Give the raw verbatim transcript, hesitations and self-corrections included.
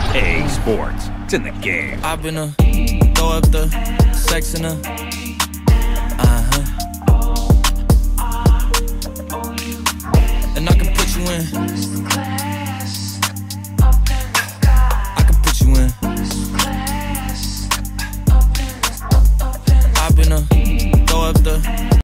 A Sports. It's in the game. I've been a throw up the sex in a uh-huh. And I can put you in